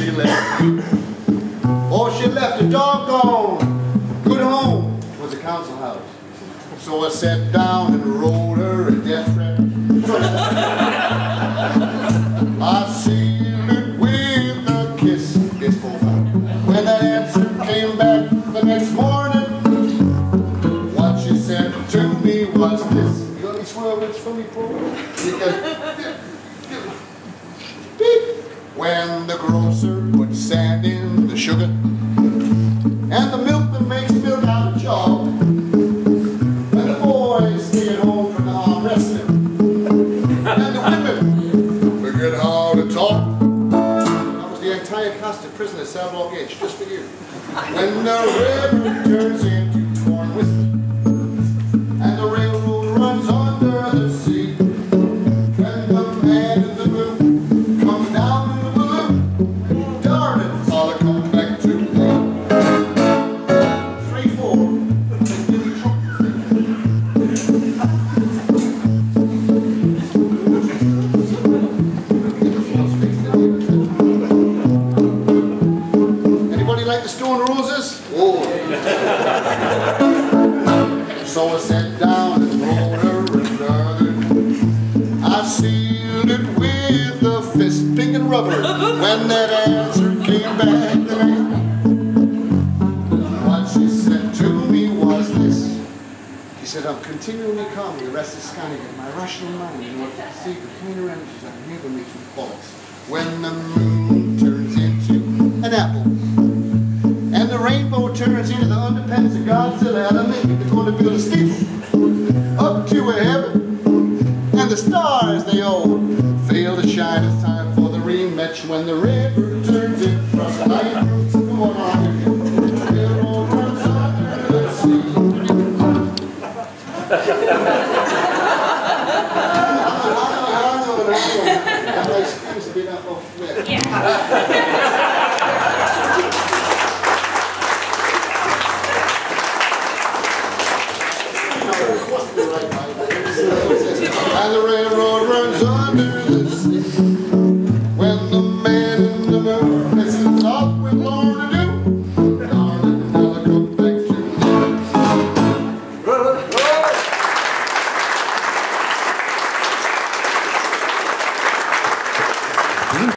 she left me. Oh, she left a doggone good home. It was a council house. So I sat down and wrote her a death threat. I sealed it with a kiss. It's full time. When that answer came back the next morning, what she said to me was this. You got any swear words for me, Paul? You can... When the grocer puts sand in the sugar, and the milkman makes milk out of chalk, and the boys stay at home from the arm wrestling, and the women forget how to talk. That was the entire cast of Prisoner Cell Block H, just for you. When the river turns into torn whiskey, and the railroad runs under the sea, and the man in the blue comes down in the balloon, darn it, all I come back to me. 3-4. Anybody like the Stone Roses? Oh. So I sat down and wrote her another. I sealed it with a fist, pink and rubber. When that answer came back the next, what she said to me was this. She said, I'm continually calming the rest of Scotland. My rational mind in order to see the cleaner energies I can never make you bollocks. When the moon turns into an apple, and the rainbow turns into the underpants of Godzilla, and they're going to build a steeple up to a heaven, and the stars they all fail to shine. It's time for the rematch when the river turns in across the night roots. Come on, the railroad runs under the sea. And the railroad